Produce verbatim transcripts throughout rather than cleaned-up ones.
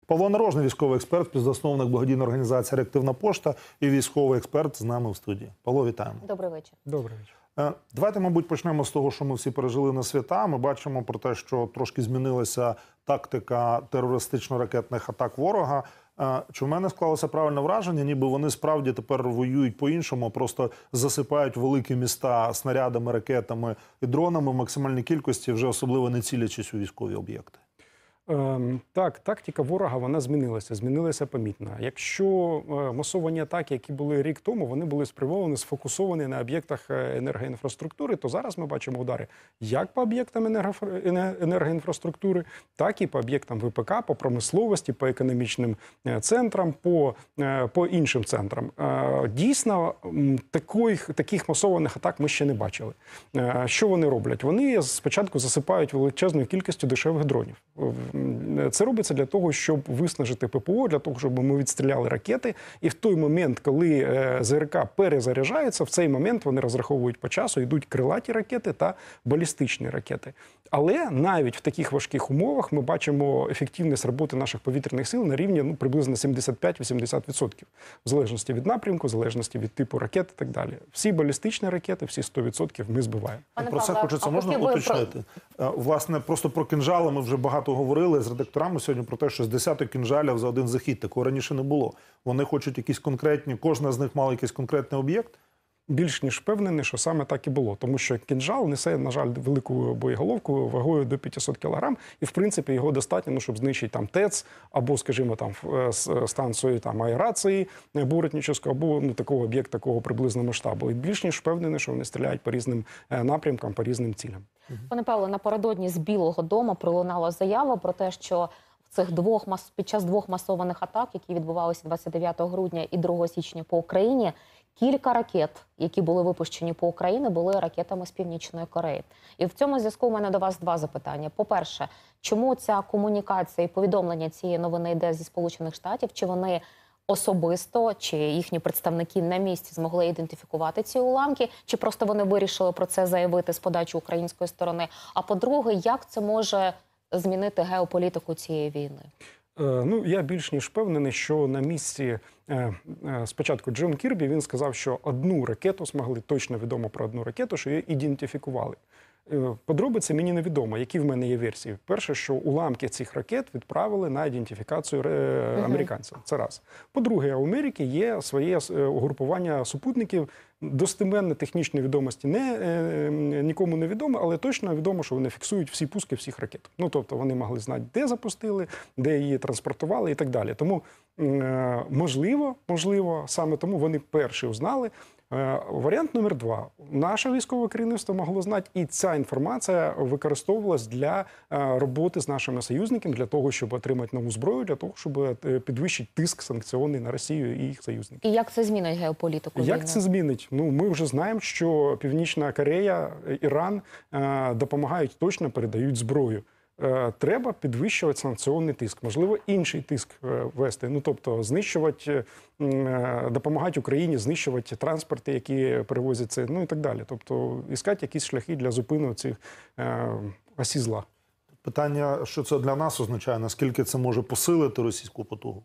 Павло Нарожний, військовий експерт, співзасновник благодійної організації «Реактивна пошта» і військовий експерт з нами в студії. Павло, вітаємо. Добрий вечір. Добрий вечір. Давайте, мабуть, почнемо з того, що ми всі пережили на свята. Ми бачимо про те, що трошки змінилася тактика терористично-ракетних атак ворога. Чи в мене склалося правильне враження, ніби вони справді тепер воюють по-іншому, просто засипають великі міста снарядами, ракетами і дронами в максимальній кількості, вже особливо не цілячись у військові об'єкти? Ем, так, тактика ворога, вона змінилася, змінилася помітно. Якщо е, масовані атаки, які були рік тому, вони були спрямовані, сфокусовані на об'єктах енергоінфраструктури, то зараз ми бачимо удари як по об'єктам енергоінфраструктури, так і по об'єктам ВПК, по промисловості, по економічним центрам, по, е, по іншим центрам. Е, дійсно, таких, таких масованих атак ми ще не бачили. Е, що вони роблять? Вони спочатку засипають величезною кількістю дешевих дронів. Це робиться для того, щоб виснажити ППО, для того, щоб ми відстріляли ракети. І в той момент, коли ЗРК перезаряджається, в цей момент вони розраховують по часу, йдуть крилаті ракети та балістичні ракети. Але навіть в таких важких умовах ми бачимо ефективність роботи наших повітряних сил на рівні ну, приблизно сімдесят п'ять - вісімдесят відсотків. В залежності від напрямку, в залежності від типу ракет і так далі. Всі балістичні ракети, всі сто відсотків ми збиваємо. Пане про це хочеться, можна уточнити? Про... Власне, просто про кінжали ми вже багато говорили з редакторами сьогодні про те, що з десяток кінжалів за один захід. Такого раніше не було. Вони хочуть якісь конкретні, кожна з них мала якийсь конкретний об'єкт? Більш ніж впевнений, що саме так і було. Тому що кінжал несе, на жаль, велику боєголовку вагою до п'ятисот кілограм. І, в принципі, його достатньо, ну, щоб знищити там ТЕЦ, або, скажімо, там станцію там, аерації Бортнічевську, або ну, такого об'єкта такого приблизного масштабу. І більш ніж впевнений, що вони стріляють по різним напрямкам, по різним цілям. Пане Павло, напередодні з Білого дому пролунала заява про те, що в цих двох під час двох масованих атак, які відбувалися двадцять дев'ятого грудня і другого січня по Україні, кілька ракет, які були випущені по Україні, були ракетами з Північної Кореї. І в цьому зв'язку у мене до вас два запитання. По-перше, чому ця комунікація і повідомлення цієї новини йде зі Сполучених Штатів? Чи вони особисто, чи їхні представники на місці змогли ідентифікувати ці уламки, чи просто вони вирішили про це заявити з подачі української сторони? А по-друге, як це може змінити геополітику цієї війни? Ну, я більш ніж впевнений, що на місці спочатку Джон Кірбі, він сказав, що одну ракету змогли, точно відомо про одну ракету, що її ідентифікували. Подробиці мені невідомо, які в мене є версії. Перше, що уламки цих ракет відправили на ідентифікацію американців. Це раз. По-друге, у Америки є своє угрупування супутників. Достеменно технічні відомості не, нікому не відомо, але точно відомо, що вони фіксують всі пуски всіх ракет. Ну, тобто вони могли знати, де запустили, де її транспортували і так далі. Тому, можливо, можливо, саме тому вони перші узнали. Варіант номер два. Наше військове керівництво могло знати, і ця інформація використовувалась для роботи з нашими союзниками, для того, щоб отримати нову зброю, для того, щоб підвищити тиск санкціонний на Росію і їх союзників. І як це змінить геополітику? Як війни? це змінить? Ну, ми вже знаємо, що Північна Корея, Іран допомагають, точно передають зброю. Треба підвищувати санкціонний тиск, можливо, інший тиск вести, ну, тобто знищувати, допомагати Україні знищувати транспорти, які перевозять це, ну і так далі. Тобто, іскати якісь шляхи для зупину цих осі зла. Питання, що це для нас означає, наскільки це може посилити російську потугу?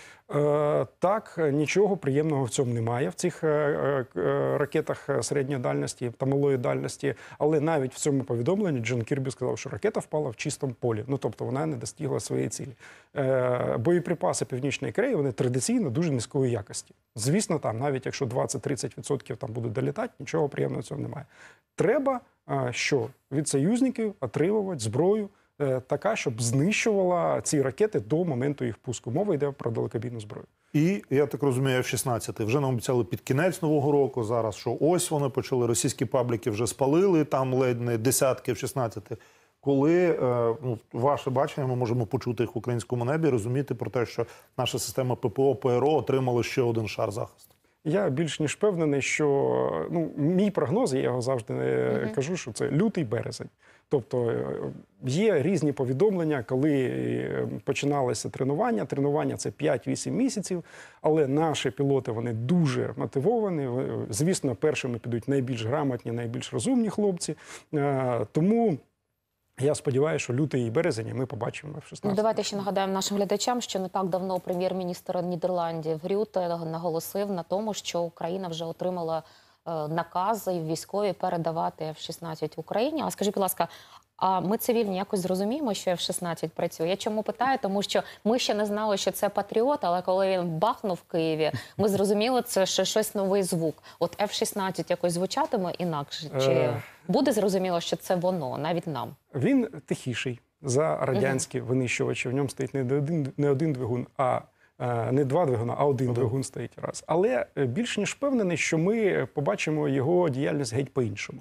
Так, нічого приємного в цьому немає, в цих ракетах середньої дальності та малої дальності, але навіть в цьому повідомленні Джон Кірбі сказав, що ракета впала в чистому полі, ну тобто вона не достигла своєї цілі. Боєприпаси Північної Кореї, вони традиційно дуже низької якості. Звісно, там навіть якщо двадцять - тридцять відсотків там будуть долітати, нічого приємного в цьому немає. Треба, що від союзників отримувати зброю, така, щоб знищувала ці ракети до моменту їх пуску. Мова йде про далекобійну зброю. І, я так розумію, еф шістнадцять. Вже нам обіцяли під кінець Нового року зараз, що ось вони почали, російські пабліки вже спалили, там ледь не десятки еф шістнадцять. Коли, ну, ваше бачення, ми можемо почути їх в українському небі, розуміти про те, що наша система ППО, ПРО отримала ще один шар захисту. Я більш ніж впевнений, що ну, мій прогноз, я його завжди uh-huh. кажу, що це лютий березень. Тобто є різні повідомлення, коли починалося тренування. Тренування – це п'ять-вісім місяців, але наші пілоти, вони дуже мотивовані. Звісно, першими підуть найбільш грамотні, найбільш розумні хлопці. Тому Я сподіваюся, що лютий і березень ми побачимо еф шістнадцять. Ну, давайте ще нагадаємо нашим глядачам, що не так давно прем'єр-міністр Нідерландів Рюте наголосив на тому, що Україна вже отримала е, накази військові передавати еф шістнадцять Україні. А скажіть, будь ласка, а ми цивільні якось зрозуміємо, що еф шістнадцять працює? Я чому питаю? Тому що ми ще не знали, що це Патріот, але коли він бахнув в Києві, ми зрозуміли, це ще щось новий звук. От еф шістнадцять якось звучатиме інакше? Чи Е... буде зрозуміло, що це воно, навіть нам? Він тихіший за радянські винищувачі. В ньому стоїть не один, не один двигун, а не два двигуна, а один двигун стоїть раз. Але більш ніж впевнений, що ми побачимо його діяльність геть по-іншому.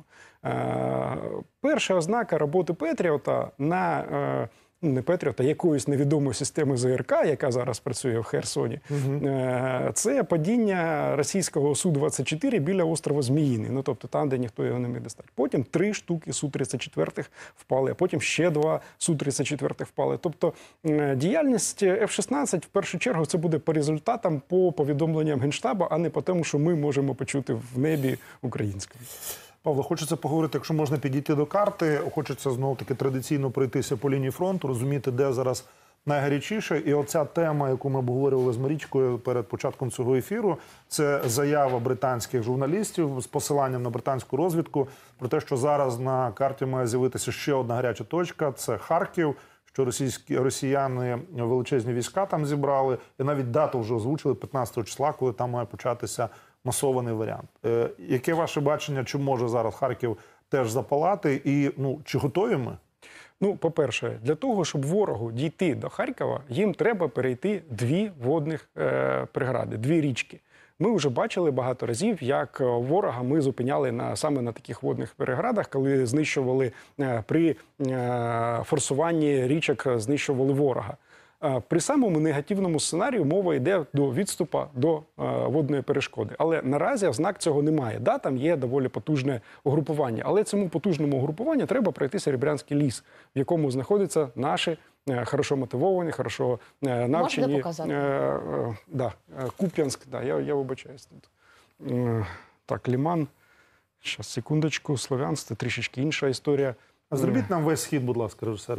Перша ознака роботи Петріота на не Петріота, якоїсь невідомої системи зе ер ка, яка зараз працює в Херсоні, угу. це падіння російського Су двадцять чотири біля острова Зміїний, ну тобто там, де ніхто його не міг достати. Потім три штуки Су тридцять чотири впали, а потім ще два Су тридцять чотири впали. Тобто діяльність еф шістнадцять в першу чергу це буде по результатам, по повідомленням Генштабу, а не по тому, що ми можемо почути в небі українською. Павло, хочеться поговорити, якщо можна підійти до карти, хочеться знову-таки традиційно пройтися по лінії фронту, розуміти, де зараз найгарячіше. І оця тема, яку ми обговорювали з Марічкою перед початком цього ефіру, це заява британських журналістів з посиланням на британську розвідку про те, що зараз на карті має з'явитися ще одна гаряча точка – це Харків, що російські, росіяни величезні війська там зібрали, і навіть дату вже озвучили п'ятнадцятого числа, коли там має початися масований варіант. Е, яке ваше бачення, чи може зараз Харків теж запалати, і ну, чи готові ми? Ну, по-перше, для того, щоб ворогу дійти до Харкова, їм треба перейти дві водних е, прегради, дві річки. Ми вже бачили багато разів, як ворога ми зупиняли на, саме на таких водних переградах, коли знищували е, при е, форсуванні річок, знищували ворога. При самому негативному сценарію мова йде до відступу до е, водної перешкоди. Але наразі ознак цього немає. Да, там є доволі потужне угрупування. Але цьому потужному угрупуванню треба пройти Серебрянський ліс, в якому знаходяться наші е, хорошо мотивовані, хорошо е, навчені. Можете показати? Е, е, да, Куп'янськ, да, я, я вибачаюсь тут. Е, так, Ліман. Щас, секундочку, Слов'янськ, це трішечки інша історія. А зробіть нам весь схід, будь ласка, режисери.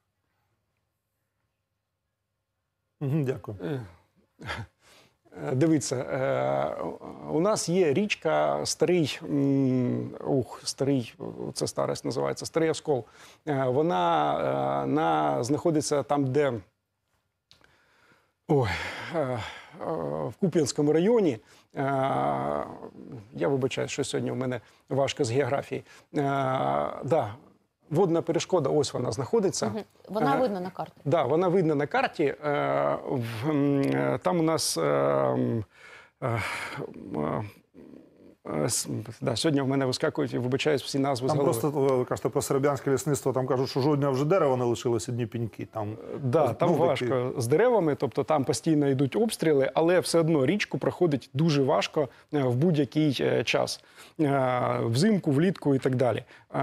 Дякую. Дивіться, у нас є річка Старий, ух, Старий, це старость називається, Старий Оскол. Вона на, знаходиться там, де, ой, в Куп'янському районі. Я вибачаю, що сьогодні в мене важко з географії. Да. Водна перешкода, ось вона знаходиться. Угу. Вона е, видна на карті? Так, да, вона видна на карті. Е, в, е, там у нас... Е, е, е, Да, сьогодні в мене вискакують, вибачаюсь, всі назви з голови. Там просто, ви кажете, про серебрянське лісництво, там кажуть, що жодного вже дерева не лишилося, одні пеньки. Там, да, там важко такі... з деревами, тобто там постійно йдуть обстріли, але все одно річку проходить дуже важко в будь-який час. Взимку, влітку і так далі.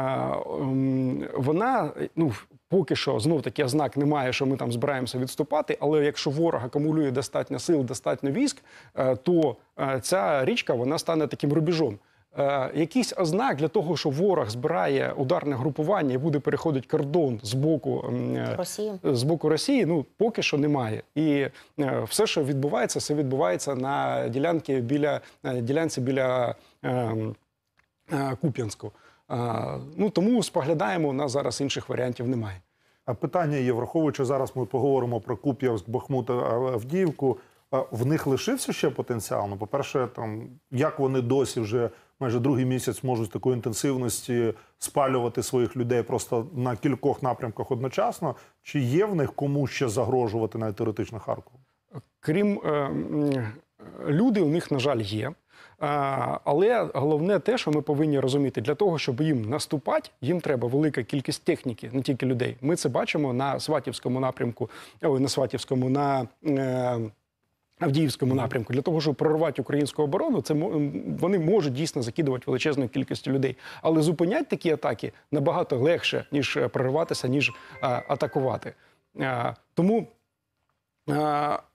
Вона, ну, поки що, знов-таки, ознак немає, що ми там збираємося відступати, але якщо ворог акумулює достатньо сил, достатньо військ, то ця річка, вона стане таким рубежом. Якийсь ознак для того, що ворог збирає ударне групування і буде переходити кордон з боку Росії, з боку Росії, ну, поки що немає. І все, що відбувається, все відбувається на ділянці біля, ділянці біля Куп'янську. А, ну, тому споглядаємо, у нас зараз інших варіантів немає. А питання є, враховуючи, зараз ми поговоримо про Куп'янськ, Бахмут, Авдіївку, в них лишився ще потенціал? Ну, по-перше, там, як вони досі вже майже другий місяць можуть з такої інтенсивності спалювати своїх людей просто на кількох напрямках одночасно? Чи є в них кому ще загрожувати навіть теоретично Харкову? Крім е, люди, у них, на жаль, є. Але головне те, що ми повинні розуміти, для того, щоб їм наступати, їм треба велика кількість техніки, не тільки людей. Ми це бачимо на Сватівському напрямку, ой, на Сватівському, на е, Авдіївському напрямку. Для того, щоб прорвати українську оборону, це вони можуть дійсно закидувати величезною кількістю людей. Але зупиняти такі атаки набагато легше, ніж прорватися, ніж а, атакувати. А, тому а,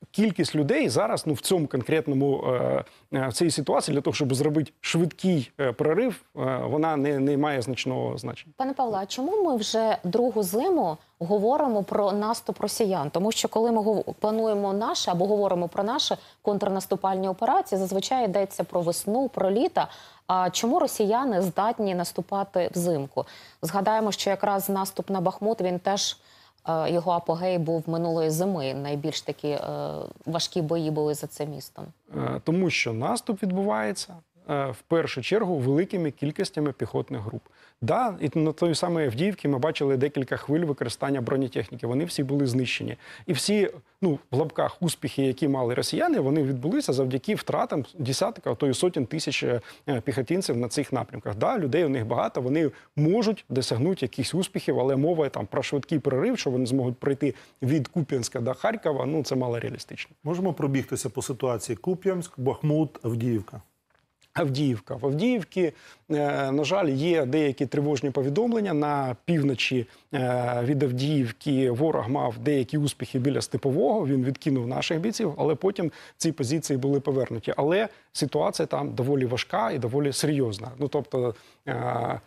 кількість людей зараз, ну в цьому конкретному е, е, в цій ситуації для того, щоб зробити швидкий е, прорив, е, вона не, не має значного значення. Пане Павло, а чому ми вже другу зиму говоримо про наступ росіян? Тому що коли ми гов- плануємо наше або говоримо про наші контрнаступальні операції, зазвичай йдеться про весну, про літо. А чому росіяни здатні наступати взимку? Згадаємо, що якраз наступ на Бахмут, він теж, е, його апогей був минулої зими. Найбільш такі е, важкі бої були за це містом. Е, Тому що наступ відбувається е, в першу чергу великими кількостями піхотних груп. Да, і на той самій Авдіївці ми бачили декілька хвиль використання бронетехніки. Вони всі були знищені. І всі, ну, в лапках успіхи, які мали росіяни, вони відбулися завдяки втратам десятка, а то й сотень тисяч е, піхотинців на цих напрямках. Да, людей у них багато, вони можуть досягнути якихось успіхів, але мова там про швидкий прорив, що вони зможуть пройти від Куп'янська до Харкова, ну це мало реалістично. Можемо пробігтися по ситуації Куп'янськ, Бахмут, Авдіївка. Авдіївка. В Авдіївці, е, на жаль, є деякі тривожні повідомлення. На півночі е, від Авдіївки ворог мав деякі успіхи біля Степового, він відкинув наших бійців, але потім ці позиції були повернуті. Але ситуація там доволі важка і доволі серйозна. Ну, тобто, е,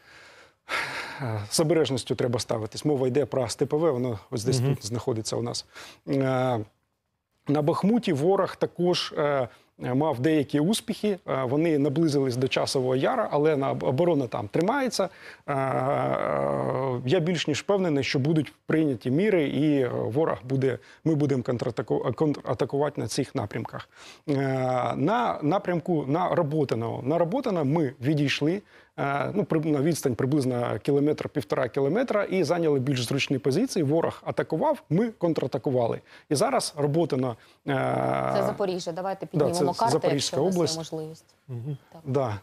з обережністю треба ставитись. Мова йде про Степове, воно ось десь Мгм. тут знаходиться у нас. Е, на Бахмуті ворог також е, мав деякі успіхи, е, вони наблизились до Часового Яра, але на оборона там тримається. Е, е, Я більш ніж впевнений, що будуть прийняті міри, і е, ворог буде, ми будемо контратаку- контратакувати на цих напрямках. Е, На напрямку на Роботино. На Роботино ми відійшли, е, ну, при- на відстань приблизно кілометр-півтора кілометра, і зайняли більш зручні позиції. Ворог атакував, ми контратакували. І зараз Роботино... е, Це Запоріжжя. Давайте піднімемо це карти, Запорізька якщо у нас є область. можливість. Да.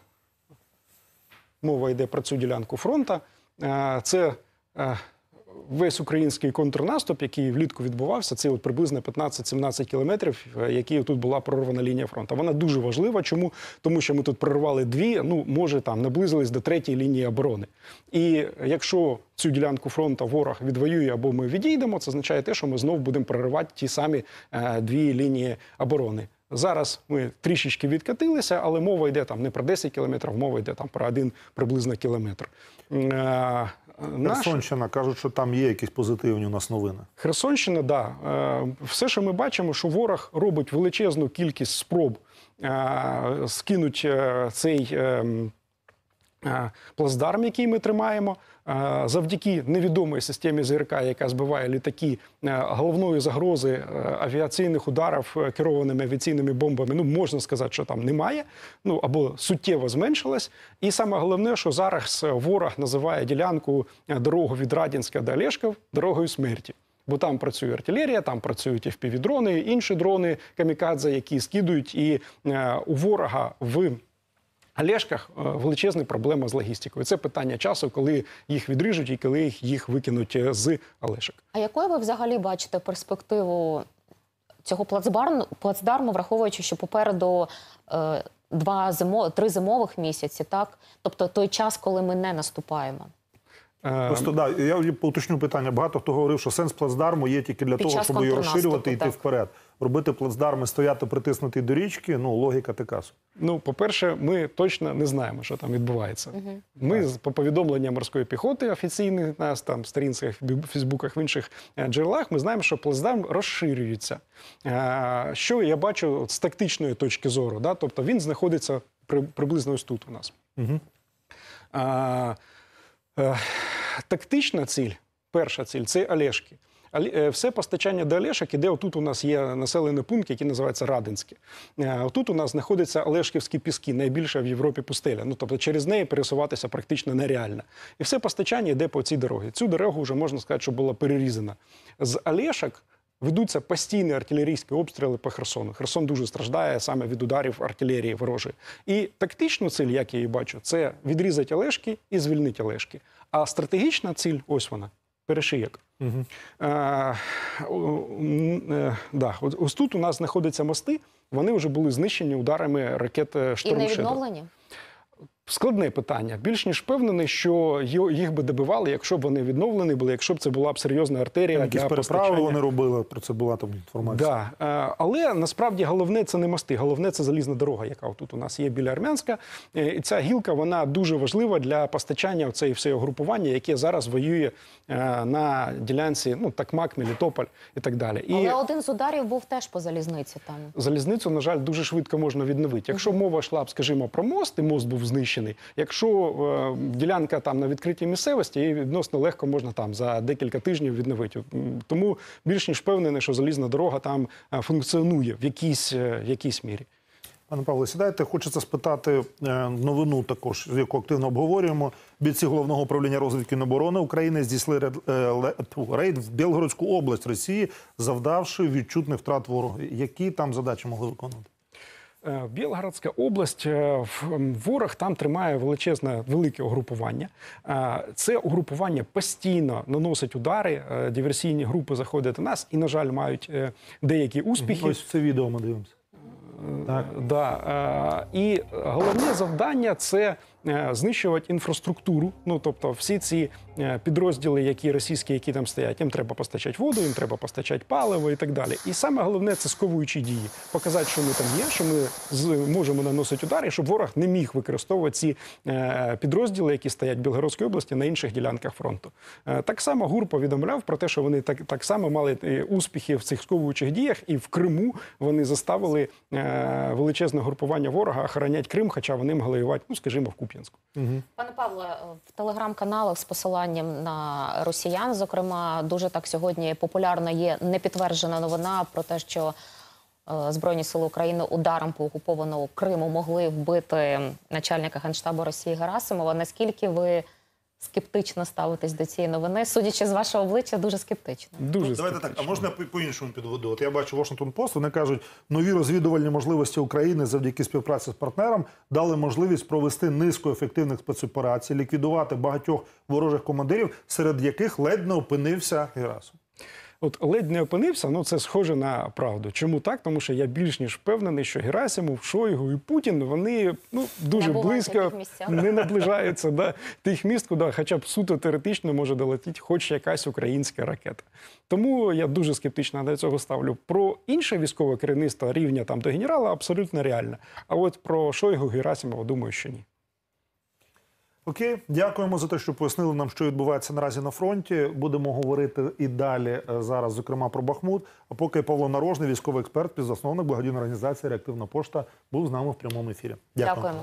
Мова йде про цю ділянку фронту. Е, Це е, весь український контрнаступ, який влітку відбувався, це от приблизно п'ятнадцять-сімнадцять кілометрів, е, які тут була прорвана лінія фронту. Вона дуже важлива. Чому? Тому що ми тут прорвали дві, ну, може, там, наблизились до третьої лінії оборони. І якщо цю ділянку фронту ворог відвоює або ми відійдемо, це означає те, що ми знову будемо проривати ті самі е, дві лінії оборони. Зараз ми трішечки відкатилися, але мова йде там не про десять кілометрів, мова йде там про один приблизно кілометр. Е, наш- Херсонщина, кажуть, що там є якісь позитивні у нас новини. Херсонщина, да. Е, Все, що ми бачимо, що ворог робить величезну кількість спроб е, скинуть е, цей е, е, плацдарм, який ми тримаємо. Е, Завдяки невідомій системі ЗРК, яка збиває літаки, е, головної загрози е, авіаційних ударів е, керованими авіаційними бомбами, ну, можна сказати, що там немає, ну, або суттєво зменшилась. І саме головне, що зараз ворог називає ділянку е, дорогу від Радянська до Олешків дорогою смерті. Бо там працює артилерія, там працюють еф пі ві-дрони, інші дрони камікадзе, які скидують, і е, у ворога в Олешках е, величезна проблема з логістикою. Це питання часу, коли їх відріжуть і коли їх, їх викинуть е, з Олешок. А якою ви взагалі бачите перспективу цього плацдарму, плацдарму, враховуючи, що попереду е, два зимо, три зимових місяці, так? Тобто той час, коли ми не наступаємо. Е, Просто да, я уточню питання. Багато хто говорив, що сенс плацдарму є тільки для Під того, час щоб її розширювати і контрнаступу, йти так. вперед. Робити плацдарми, стояти притиснутий до річки, ну, логіка така. Ну, по-перше, ми точно не знаємо, що там відбувається. Ми, з- по повідомленням морської піхоти офіційних, на там, сторінцях, в Фейсбуках, в інших е, джерелах, ми знаємо, що плацдарм розширюється. Е, Що я бачу от з тактичної точки зору, да? Тобто він знаходиться при, приблизно ось тут у нас. Угу. Е, е, Тактична ціль, перша ціль – це Олешки. Але, е, Все постачання до Олешок іде, отут у нас є населений пункт, який називається Радинське. Е, Отут у нас знаходяться Олешківські піски, найбільша в Європі пустеля. Ну, тобто через неї пересуватися практично нереально. І все постачання йде по цій дорозі. Цю дорогу вже, можна сказати, що була перерізана. З Олешок ведуться постійні артилерійські обстріли по Херсону. Херсон дуже страждає саме від ударів артилерії ворожої. І тактичну ціль, як я її бачу, це відрізати Олешки і звільнити Олешки. А стратегічна ціль, ось вона, Перешиєк. Угу. Е, е, да, от- ось тут у нас знаходяться мости, вони вже були знищені ударами ракет І «Шторм не Шедоу». відновлені? Складне питання. Більш ніж впевнений, що йо- їх би добивали, якщо б вони відновлені були, якщо б це була б серйозна артерія Якісь для переправи постачання. вони робили, про це була там інформація. Да. Е, Але насправді головне це не мости, головне це залізна дорога, яка тут у нас є біля Армянська. Е, І ця гілка, вона дуже важлива для постачання цієї всього групування, яке зараз воює е, на ділянці, ну, Такмак, Мелітополь і так далі. І Але один з ударів був теж по залізниці там. залізницю, на жаль, дуже швидко можна відновити. Якщо мова йшла б, скажімо, про мост, і мост був знищений, якщо е, ділянка там на відкритій місцевості, її відносно легко можна там за декілька тижнів відновити. М, Тому більш ніж впевнений, що залізна дорога там е, функціонує в якійсь, е, в якійсь мірі. Пане Павло, сідайте. Хочеться спитати е, новину також, яку активно обговорюємо. Бійці Головного управління розвідки і оборони України здійснили ред, е, ле- тьфу, рейд в Білгородську область Росії, завдавши відчутних втрат ворогу. Які там задачі могли виконувати? Е, Білгородська область, е, в- м, ворог там тримає величезне, велике угрупування. Е, Це угрупування постійно наносить удари, е, диверсійні групи заходять до нас і, на жаль, мають е, деякі успіхи. Ось це відео ми дивимося. Так. Да. е, І головне завдання це е, знищувати інфраструктуру. Ну, тобто всі ці е, підрозділи, які російські, які там стоять, їм треба постачати воду, їм треба постачати паливо і так далі. І саме головне це сковуючі дії. Показати, що ми там є, що ми з- можемо наносити удари, щоб ворог не міг використовувати ці е, підрозділи, які стоять в Білгородській області на інших ділянках фронту. Е, Так само ГУР повідомляв про те, що вони так, так само мали е, успіхи в цих сковуючих діях, і в Криму вони заставили е, величезне групування ворога охороняти Крим, хоча вони могли воювати, ну, скажімо, в Куп'янську. Пане Павле, в телеграм-каналах з посиланням на росіян, зокрема, дуже так сьогодні популярна є непідтверджена новина про те, що е, Збройні сили України ударом по окупованому Криму могли вбити начальника Генштабу Росії Герасимова. Наскільки ви скептично ставитесь до цієї новини? Судячи з вашого обличчя, дуже скептично. Дуже Давайте так, а скептично. можна по- по-іншому підведу? От я бачу Washington Post, вони кажуть, нові розвідувальні можливості України завдяки співпраці з партнером дали можливість провести низку ефективних спецоперацій, ліквідувати багатьох ворожих командирів, серед яких ледь не опинився Герасим. От ледь не опинився, ну це схоже на правду. Чому так? Тому що я більш ніж впевнений, що Герасимов, Шойгу і Путін, вони ну дуже Не бувають в близько таких місцях. не наближаються до тих міст, куди хоча б суто теоретично може долетіти хоч якась українська ракета. Тому я дуже скептично до цього ставлю. Про інше військове керівництво рівня там до генерала абсолютно реально. А от про Шойгу, Герасимова, думаю, що ні. Окей, дякуємо за те, що пояснили нам, що відбувається наразі на фронті. Будемо говорити і далі е, зараз, зокрема, про Бахмут. А поки Павло Нарожний, військовий експерт, співзасновник благодійної організації «Реактивна пошта», був з нами в прямому ефірі. Дякую. Дякуємо.